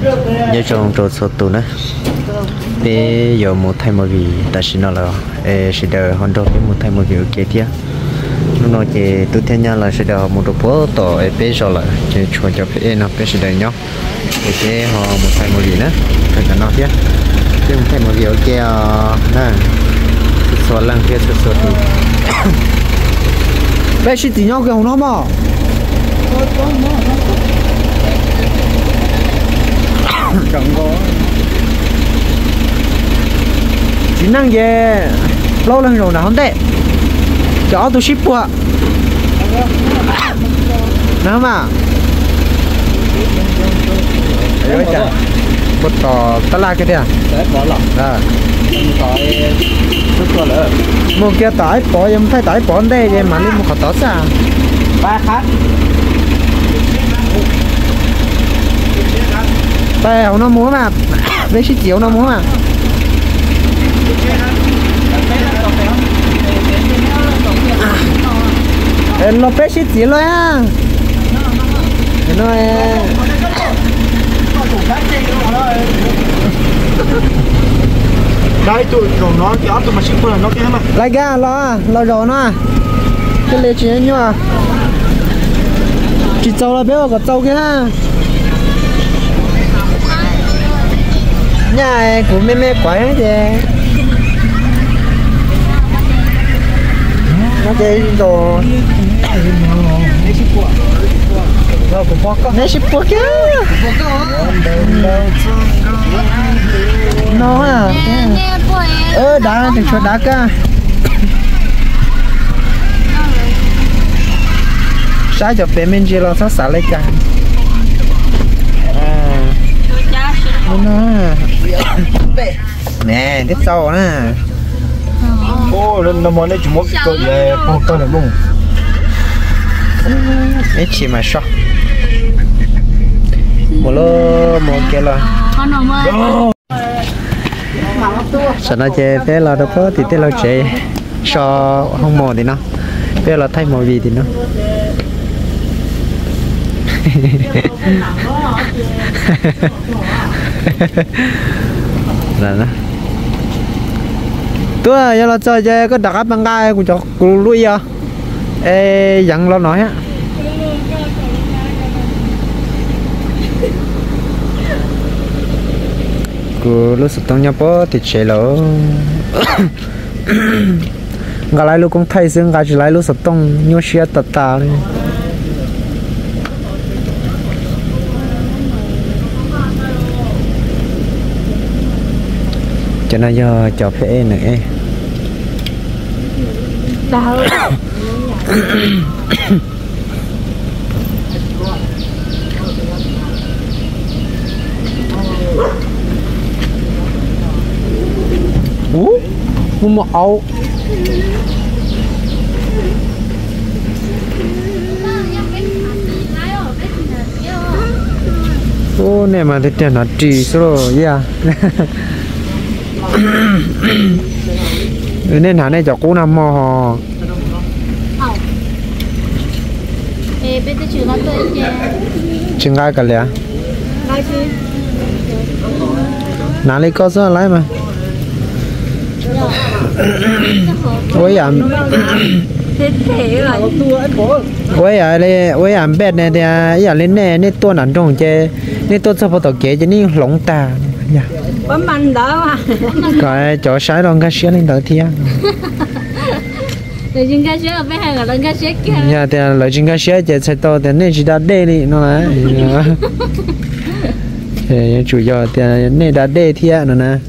nhớ trong trò số tụ nữa bây giờ một thay một vị ta xin nó là sẽ đợi hoàn toàn với một thay một vị kế tiếp lúc nào thì tôi thấy nhau là sẽ đợi một độ tổ bây giờ là chỉ chọn cho phải nó phải sẽ đợi nhau để họ một thay một vị nữa phải cả nó tiếp chứ một thay một vị kia nè số lần kia số thì bé sẽ chỉ nhau cái nó mà chẳng có chỉ năng về lâu lần rồi nào không tệ cho tôi ship qua nào mà đấy chả một tỏ tất là cái gì à bỏ lỏng à tỏi chút nữa một kia tỏi bỏ em phải tỏi bỏ đây để mà lên một khẩu tỏi sao ba khác bèo nó múa mà với chiếc chiếu nó múa mà nó bé chiếc chiếu rồi á nó đây tụi nó kéo tụi mà ship qua nó kia mà lại ga lo rồi nó cái lệ chuyện nhá chỉ trâu là béo có trâu kia ha nhà của mẹ quái thế nó chơi đồ nè ship qua kia nó à đá thì cho đá ca sai cho bé mình chỉ lo sát xả lấy cả nè tiếp sau nè ô nó món này chỉ một cái gì một cái là luôn ít chỉ mà sao một lô một cái là sau đó chơi bé là đâu có thì té là chơi so không mò thì nó bé là thay mò gì thì nó là nó tôi giờ là chơi có đặc bằng gai của cho lui à ê dặn lo nói á cứ lúc tông nhau bó thì chạy lỡ ngã lại lúc cũng thay xương ngã chỉ lại lúc tông nhau xe tạt tà này cho nên giờ cho phê nữa một ấu ô này mà thì nó trì số rồi yeah nên hả này cho cú nằm mò hò chừng ai cả lẽ nãy lấy có số lấy mà với ảnh bẹt này thì giờ lên này nên tôi nản trong chơi nên tôi sắp bắt kế cho nên lỏng tà bấm mạnh đỡ mà cái chỗ sái lòng cá sấu lên đỡ thiệt để chừng cá sấu ở bên hàng là lần cá sấu kia nhà thì lời chừng cá sấu chơi sai to thì nên chỉ đã đê đi nó là thì chủ yếu thì nên đã đê thiệt nữa nè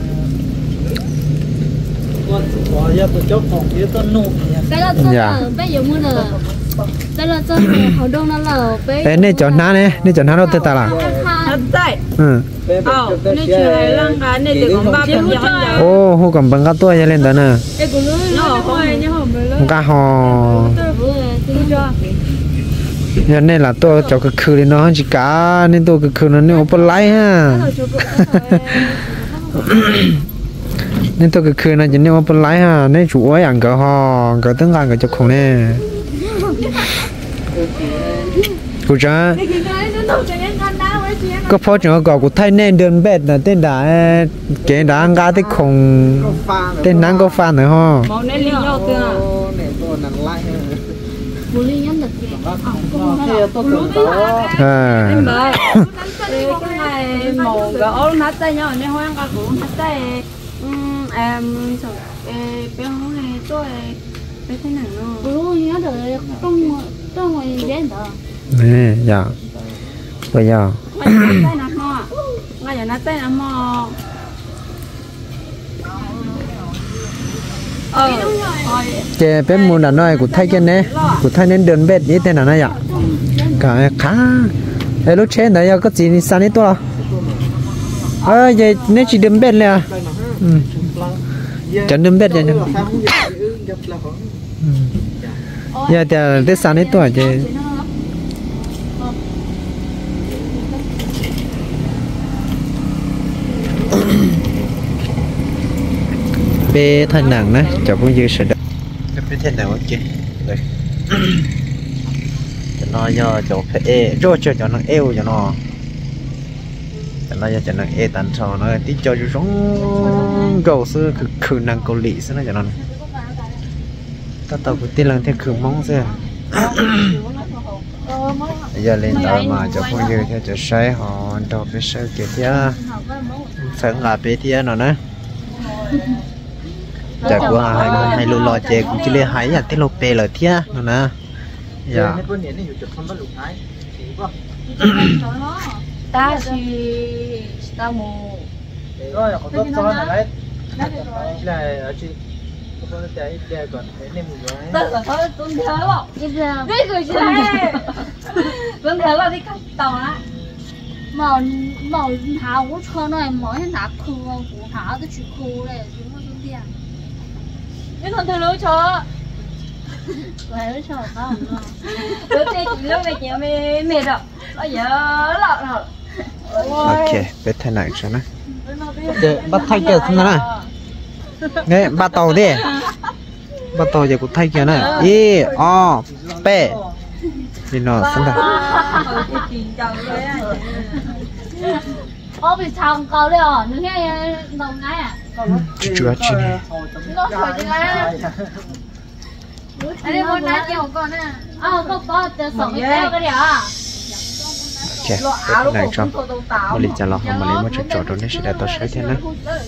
dạ bây giờ mua được đây là chân hậu đông nó là bé này chọn ná này này chọn ná đâu ta là ừ này chỉ là lăng cái này thì còn 3 phần nhỏ ô hô còn bằng cá tuổi lên đó nè cá hò nhà này là tôi cho cái khử lên nó chỉ cá nên tôi cái khử nó nếu không lấy ha nên tôi cái khử nó chỉ nếu không lấy ha nên chủ ấy ăn cái hò cái tương ăn cái cho khổng nè cô cha có phó trưởng gọi của thay nên đơn bệt là tên đã kể đã ăn gà tới khùng tên nắng có pha nữa ho bố linh nhắn được kì cái này màu gỗ nó tay nhau nên hoang gà cũng nó tay em bé hôm nay tôi bé thế nào nó bố linh nhắn được trong ngoài đến đó nè dạ bây giờ tay nằm mò ngay giờ nó tay nằm mò chế bé muốn là nói của thay cái này của thay nên đơn bệt như thế nào này ạ cả khá cái lúc trên đấy có gì sao đấy to vậy nên chỉ đơn bệt này à chẳng đơn bệt vậy nhá giờ thì cái sao đấy to chứ bé thân nặng đấy cháu cũng dư sự đó bé thân nặng ok đấy cho nó do cháu phải rồi cho nó eo cho nó cho nó tàn trò nó tí cho chú sống gầu sư khử năng cầu lì xí nó cho nó tao cũng tin là theo khử mong xe giờ lên tàu mà cháu cũng dư theo cháu say họ đâu biết sao kiểu thế phải ngả bé thế nó nữa chả qua hai lô lò chè cũng chỉ lấy hai à tí lô pê là thế nó nè dạ ta chỉ ta mù rồi có tốt cho nó đấy là chị có nó chạy chạy còn thấy nem rồi tất cả thôi tuân theo lọ biết rồi chứ này tuân theo là đi cắt tàu á màu tháo cũng cho nó màu hết nát khô của tháo tôi chỉ khô này chúng nó không tiền nhưng còn thôi lối cho vậy nó cho tao lúc này chỉ lúc này chỉ mệt rồi bây giờ lọ rồi ok bé thay này cho nó để bắt thay kia thế này nghe bắt tàu đi bắt tàu giờ cũng thay kia này y o p đi nó xong rồi ô bị chồng cầu đấy à nó nghe đồng ngay à chưa chi này nó khỏi chứ ai đây muốn nói nhiều con nè có sống cái cái gì à ok bé này cho mà lịch trả lọ mà lấy một chút chỗ đó nên sẽ để tao sai thế này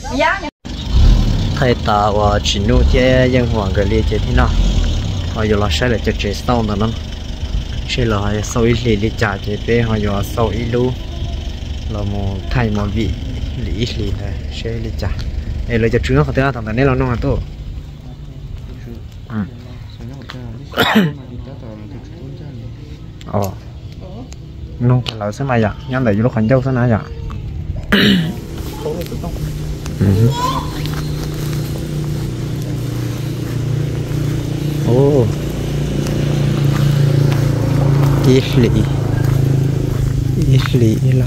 thay tao chỉ nuôi chơi dân hoàng cái lia chơi thế nào họ giờ là sai là chơi chơi sau nữa nó chơi là họ sau ít lì trả chơi bé họ giờ sau ít lu là một thay một vị lì ít lì này chơi lì trả đây là chơi trứng họ thấy thằng này là nó to nông là sẽ mai vậy nhân đại lúc hành châu sẽ nói vậy ô ít lì là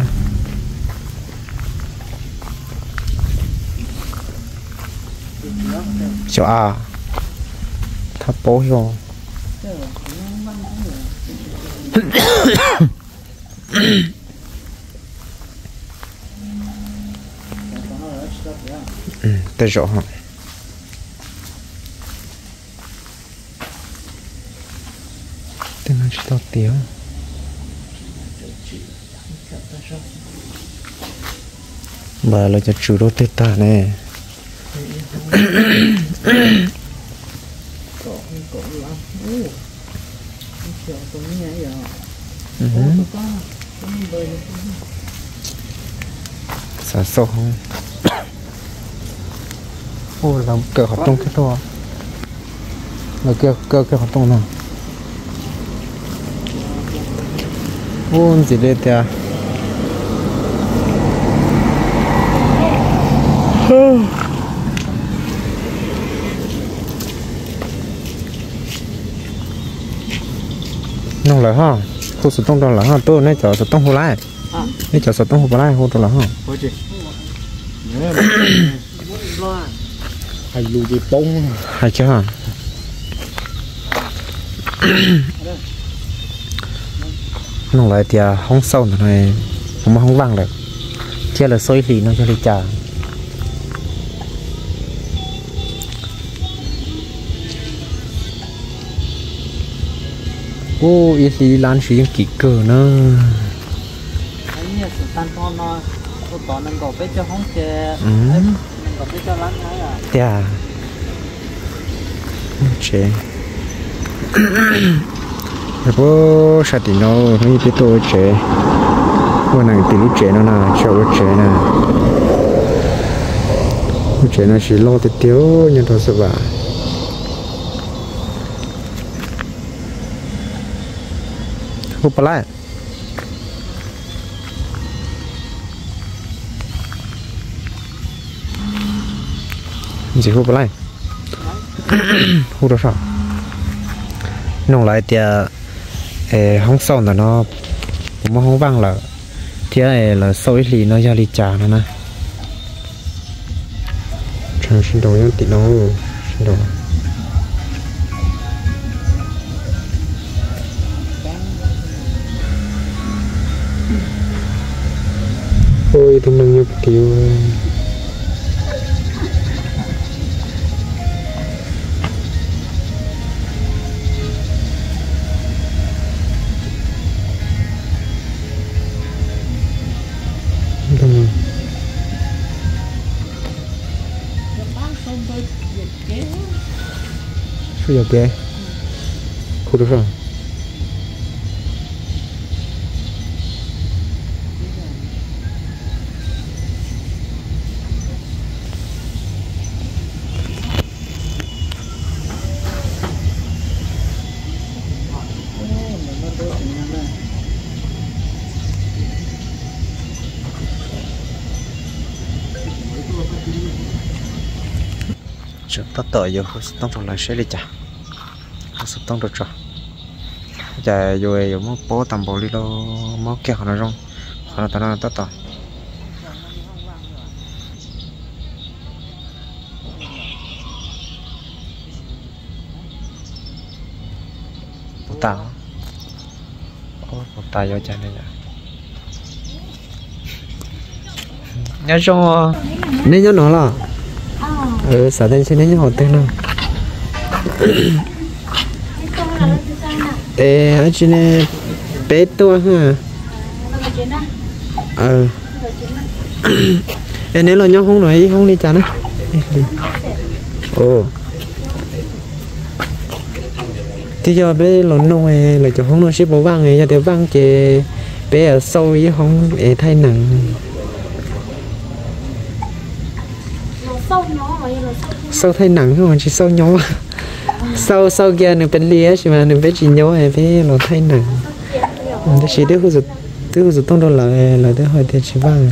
chỗ à tháp bố rồi tới rõ hả tên nó chỉ tao tiếng bà là cho chủ đô tê ta nè xả sâu không ô làm cờ hoạt động cái to là cơ hoạt động nào ô gì đây ta nông lại ha khu sử dụng đó là ha tôi nói cho sử dụng hồ lại nói cho sử dụng hồ lại hồ đó là ha hay lùi gì bông hay chứ hả nông lại thì không sâu này mà không văng được chia là xôi lì nó cho đi chả ô ý lì lan xí kỹ cờ nó anh nhớ sự tan con nó tỏ năng cầu bé cho hóng chè cầu bé cho láng thái à dạ chế bố sao thì nó mới biết tôi chế bữa nay thì lúc chế nó là cháu chế nè chế nó chỉ lo tới tiêu nhưng thôi sao vậy hụp lại gì hụp lại hụp đâu sao nông lại thì không sau là nó cũng không vang là thì là sôi lì nó ra lì trà nó nè chẳng xin đồ tí nó xin đồ ôi tụi mình nhập tiêu Suy yếu kìa khu được rồi chúng ta tới vô tông trong lại sẽ đi chả sắp tông được rồi chả rồi giờ mới bố tầm bộ đi đâu mới kéo nó rong họ ta nó tao tao tao vô chả này nhớ cho nên nhớ nó là xã thanh xin nhớ họ tên nào anh chị này bé to ha nếu là nhau không nói không đi chán á ồ thì giờ bé lớn nông này là chỗ không nói ship bố vàng này cho tiểu vàng chị bé ở sâu với không thay nặng sâu thay nặng không chỉ sâu nhỏ sau kia nó bên lia chứ mà nó bên chỉ nhỏ hay với nó thay nặng nó chỉ đứa hụt tông đâu là đứa hỏi thì chỉ vàng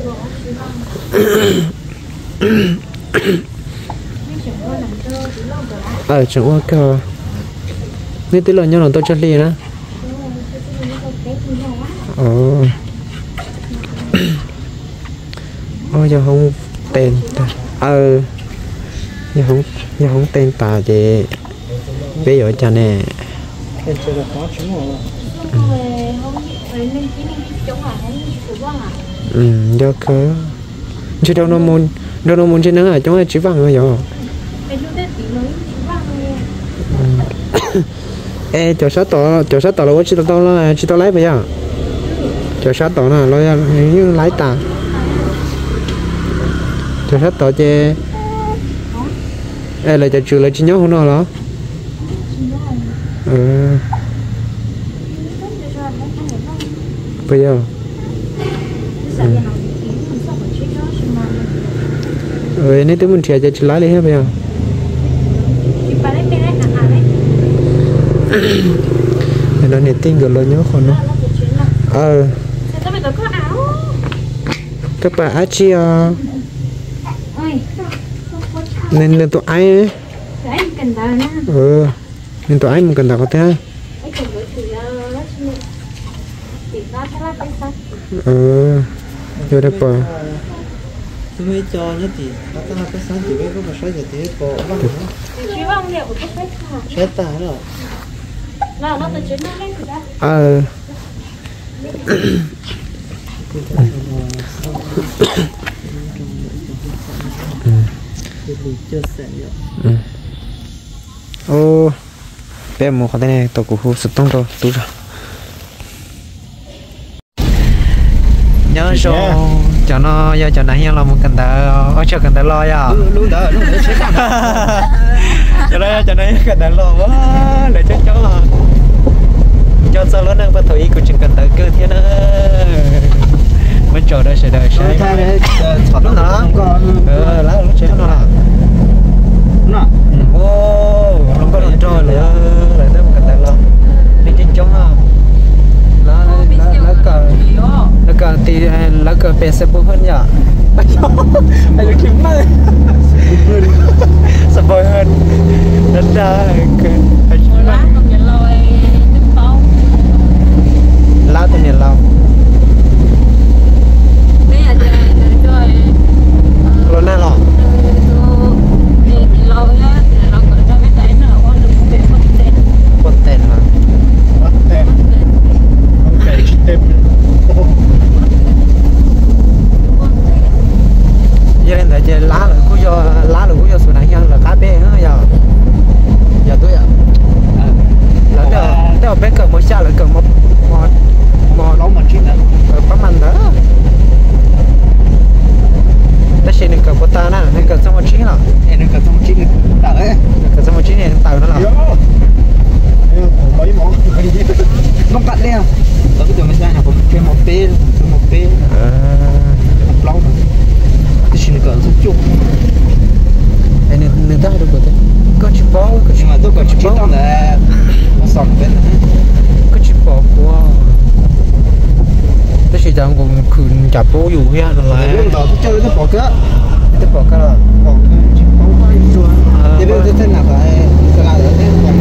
ở chỗ qua cờ nếu tí lần nhau là tôi cho lia đó ôi giờ không tên giờ không tên tà chị bây giờ cha nè do cơ chứ đâu nó muốn trên nó chúng ta chỉ vàng thôi rồi ê chỗ sát tỏ là chỉ tao lấy bây giờ chỗ sát tỏ là lo như lái tà chỗ sát tỏ chứ ê là cho trừ lại chỉ nhớ không nào đó bây giờ nếu tôi muốn chia cho chị lái đi hết bây giờ nó nè tin rồi lo nhớ còn nó các bạn chia nên tụi ai nên tụi ai mình cần đọc có thế vô đây bờ tôi cho nhất thì nó có cái sáng chỉ biết có một số giờ thì có văng sẽ tả rồi ô bé mua cái này tôi cũng sụt tung rồi tú rồi nhớ rồi cho nó giờ cho nó hiện là một cần ta ở chỗ cần ta lo ya luôn đó cho đây cho đây cần ta lo quá để cho sao lớn hơn bắt thổi cũng chỉ cần ta cơ thiên nữa mới chờ đây sẽ đợi sẽ chọn nó lá lúc chết nó là ô nó có đồn trôi lại tới một cần ta lo đi trên chống à nó cờ thì nó cờ bè sẽ bông hơn nhở anh nó kiếm mày sẽ bồi hơn đất ra lá từ miền Lào rồi nè lọ quần tên mà giờ nên là chơi lá là cũng do số nạn nhân là cá bê nữa giờ tôi ạ là đeo bé cờ mỗi xa là cờ một lóng mặt chín bấm ăn đó ta xem nên cờ của ta nè nên cờ xong một chín là nên cờ xong một chín tờ ấy cờ xong một chín này tờ nó là mấy món không cắt đi à tôi cứ tưởng mình sẽ học thêm một pin một lóng cái chuyện cờ rất chung nên ta được rồi có chip bó nhưng mà tôi còn chip bó là sòng bên có chip bó của cái sự chẳng cũng khử chả bó dù hết rồi lúc đó tôi chơi nó bỏ cái là bỏ chip bó thì bây giờ thế nào phải là thế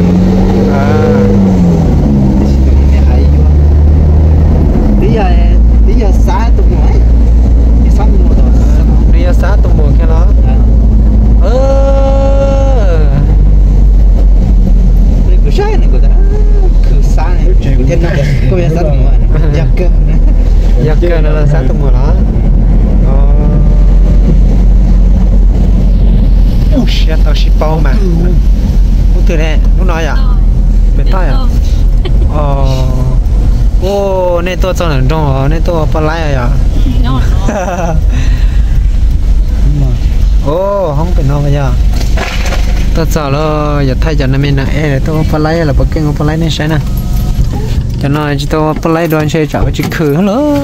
bây giờ xã tụi nó đi sang mùa rồi đi xã tụi mùa cái đó cứ sai này cứ xã này thế nào có bây giờ xã tụi mùa giặc cơ nó là xã tụi mùa đó xe tàu ship bao mà lúc từ này lúc nói à bên tay à ô nên tôi cho nên trong nên tôi phải lái à ô không phải nói vậy tôi sợ là giờ thay cho nên mình này tôi phải lái là bất kỳ người phải lái nên sẽ nè cho nên chỉ tôi phải lái đoàn xe chở chỉ khử nữa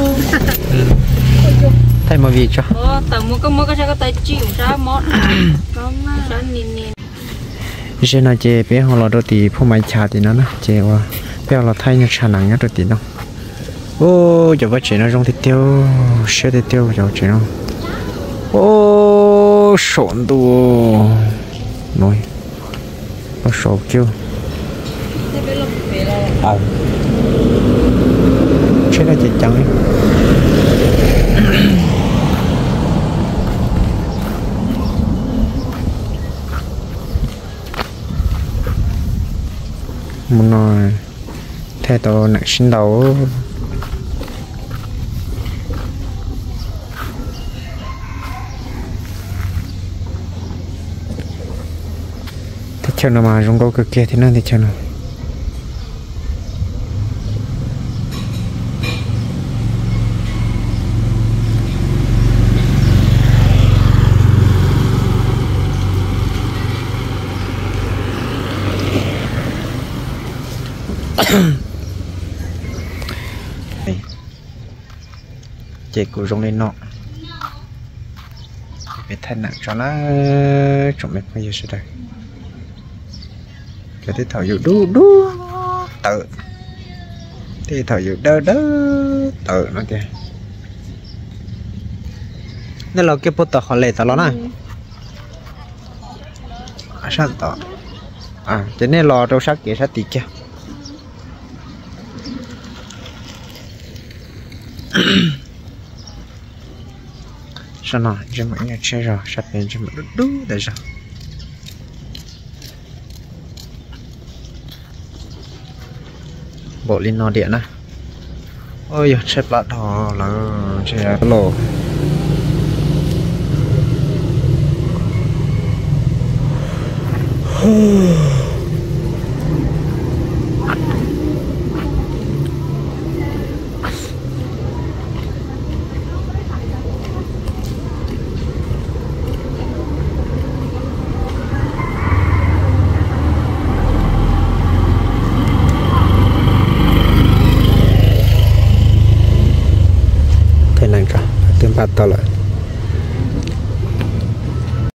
thay mà việc cho tao mua cái tay chịu ra mót không ra nhìn giờ này chị bé họ lo đôi tí phụ máy chả thì nó nè chịว่าbé họ thay nhau chả nặng nhất đôi tí nó ô giờ vợ chị nó trong thịt tiêu xe thịt tiêu giờ chị nó ô sồn đồ nói nó sồn chưa xe này chị trắng ấy muốn nói theo tôi nặng xin đầu thì chờ nào mà trong câu cực kia thì nó thì chờ nào chị cũng rong lên nọ để thay nặng cho nó chuẩn bị bây giờ sẽ đây cái tiếp thở dụ đu tự thì thở dụ đơ tự nó kìa nên là cái bút tờ họ lệ tờ nó này sao tờ cho nên lò rau sắc kia sát tí kia sao nào cho mọi người chơi rồi sắp đến cho mọi người đúng để rồi bộ lên nó điện á ôi chết lạ đó là chết lỗ thế này cả tiền bạc to lại